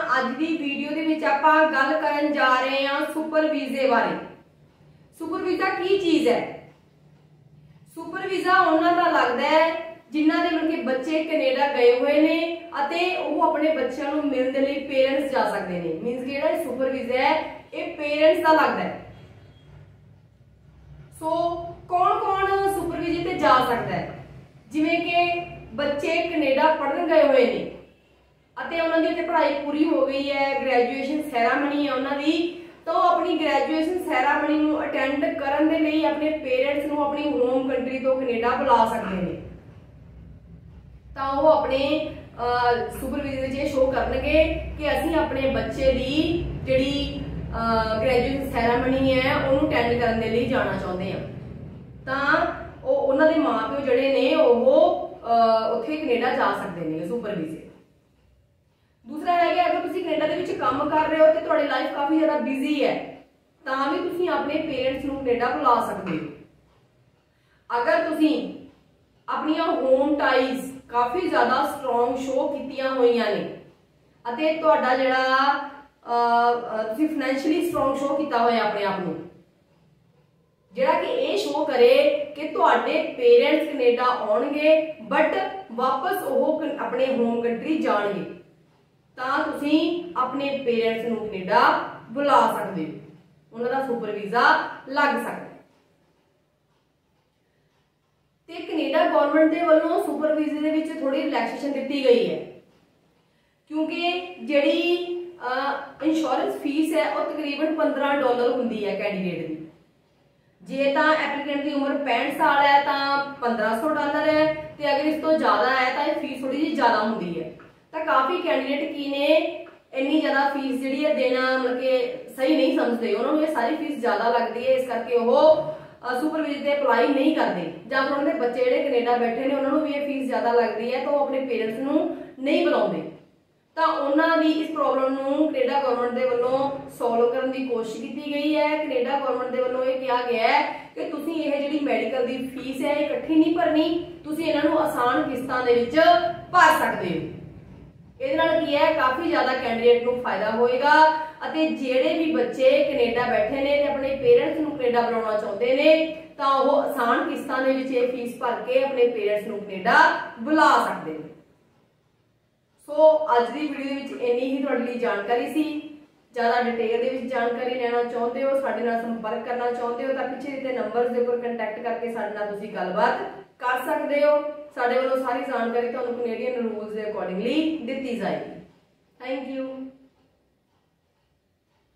अज की वीडियो दे विच आपां गल करन जा रहे हां सुपर वीजे बारे। सुपर वीजा की चीज है? सुपर वीजा उन्हां दा लगदा है जिन्हां दे मतलब बच्चे कनेडा गए हुए ने अते वो अपने बच्चों को मिलने के लिए पेरेंट्स जा सकते हैं। मीनस कि जेड़ा सुपर वीजा है ये पेरेंट्स का लगता है। सो कौन कौन सुपर वीजे ते जा सकता है? जिवें कि बच्चे कनेडा पढ़न गए हुए ने अते उन्हां दी पढ़ाई पूरी हो गई है, ग्रेजुएशन सैरामनी है उन्हां दी, तो अपनी ग्रेजुएशन सैरामनी नूं अटेंड करन दे लई अपने पेरेंट्स नूं अपनी होम कंट्री तो कनेडा बुला सकते हैं। तो वो अपने सुपर वीजे विच शो करनगे कि असीं अपने बच्चे दी जिहड़ी ग्रेजुएशन सैरामनी है उन्होंने अटेंड करने के लिए जाना चाहते हैं। तो उन्होंने माँ प्यो जड़े ने उत्थे कनेडा जा सकते हैं सुपर वीजे। दूसरा है कि अगर तुसीं कनेडा दे विच काम कर रहे हो तो तुहाडी लाइफ काफ़ी ज़्यादा बिजी है तां भी तुसीं अपने पेरेंट्स नूं कनेडा बुला सकते हो। अगर तुसीं अपनियां होम टाइज काफ़ी ज़्यादा स्ट्रॉन्ग शो कीतियां होईयां ने अते तुहाडा जिहड़ा तुसीं फाइनैंशियली स्ट्रॉन्ग शो किया होया अपने आप नूं, जिहड़ा कि ये शो करे कि तुहाडे पेरेंट्स कनेडा आउणगे बट वापस वो अपने होम कंट्री जाणगे, तां तुसीं अपने पेरेंट्स नूं कनेडा बुला सकदे हो, उन्हां दा सुपर वीजा लग सकदा है। ते कनेडा गवर्नमेंट दे वल्लों सुपर वीजे दे विच थोड़ी रिलैक्सेशन दित्ती गई है क्योंकि जिहड़ी इंश्योरेंस फीस है वो तकरीबन $15 होंदी है कैंडीडेट की। जे तां एप्लीकेंट की उम्र 65 साल है तो $1500 है, तो अगर इस तो ज़्यादा है तो यह फीस थोड़ी जी ज़्यादा होंदी है। तो काफ़ी कैंडीडेट की ने इन्नी ज़्यादा फीस जी देना मतलब कि सही नहीं समझते, उन्होंने ये सारी फीस ज़्यादा लगती है, इस करके वो सुपर वीजे ते अप्लाई नहीं करते, ਜਾਂ ਫਿਰ ਉਹਨਾਂ ਦੇ ਬੱਚੇ ਜਿਹੜੇ ਕੈਨੇਡਾ ਬੈਠੇ ਨੇ ਉਹਨਾਂ ਨੂੰ ਵੀ ਇਹ ਫੀਸ ਜ਼ਿਆਦਾ ਲੱਗਦੀ ਹੈ ਤਾਂ ਉਹ ਆਪਣੇ ਪੇਰੈਂਟਸ ਨੂੰ ਨਹੀਂ ਬੁਲਾਉਂਦੇ। ਤਾਂ ਉਹਨਾਂ ਦੀ ਇਸ ਪ੍ਰੋਬਲਮ ਨੂੰ ਕੈਨੇਡਾ ਗਵਰਨਮੈਂਟ ਦੇ ਵੱਲੋਂ ਸੋਲਵ ਕਰਨ ਦੀ ਕੋਸ਼ਿਸ਼ ਕੀਤੀ ਗਈ ਹੈ। ਕੈਨੇਡਾ ਗਵਰਨਮੈਂਟ ਦੇ ਵੱਲੋਂ ਇਹ ਕਿਹਾ ਗਿਆ ਹੈ ਕਿ ਤੁਸੀਂ ਇਹ ਜਿਹੜੀ ਮੈਡੀਕਲ ਦੀ ਫੀਸ ਹੈ ਇਕੱਠੀ ਨਹੀਂ ਭਰਨੀ, ਤੁਸੀਂ ਇਹਨਾਂ ਨੂੰ ਆਸਾਨ ਕਿਸ਼ਤਾਂ ਦੇ ਵਿੱਚ ਭਰ ਸਕਦੇ ਹੋ। ਇਹਦੇ ਨਾਲ ਕੀ ਹੈ ਕਾਫੀ ਜ਼ਿਆਦਾ ਕੈਂਡੀਡੇਟ ਨੂੰ ਫਾਇਦਾ ਹੋਏਗਾ ਅਤੇ ਜਿਹੜੇ ਵੀ ਬੱਚੇ ਕੈਨੇਡਾ ਬੈਠੇ ਨੇ ਤੇ ਆਪਣੇ ਪੇਰੈਂਟਸ ਨੂੰ ਕੈਨੇਡਾ ਬੁਲਾਉਣਾ ਚਾਹੁੰਦੇ ਨੇ ਤਾਂ ਉਹ ਆਸਾਨ ਕਿਸ਼ਤਾਂ ਦੇ ਵਿੱਚ ਇਹ ਫੀਸ ਭਰ ਕੇ ਆਪਣੇ ਪੇਰੈਂਟਸ ਨੂੰ ਕੈਨੇਡਾ ਬੁਲਾ ਸਕਦੇ ਨੇ। ਸੋ ਅੱਜ ਦੀ ਵੀਡੀਓ ਦੇ ਵਿੱਚ ਇੰਨੀ ਹੀ ਤੁਹਾਡੇ ਲਈ ਜਾਣਕਾਰੀ ਸੀ। ਜ਼ਿਆਦਾ ਡਿਟੇਲ ਦੇ ਵਿੱਚ ਜਾਣਕਾਰੀ ਲੈਣਾ ਚਾਹੁੰਦੇ ਹੋ, ਸਾਡੇ ਨਾਲ ਸੰਪਰਕ ਕਰਨਾ ਚਾਹੁੰਦੇ ਹੋ ਤਾਂ ਪਿੱਛੇ ਦਿੱਤੇ ਨੰਬਰਸ ਦੇ ਉੱਪਰ ਕੰਟੈਕਟ ਕਰਕੇ ਸਾਡੇ ਨਾਲ ਤੁਸੀਂ ਗੱਲਬਾਤ कर सकते हो। साडे वालों सारी जानकारी तुहानूं कनेडियन रूल्स के अकॉर्डिंगली दित्ती जाएगी। Thank you.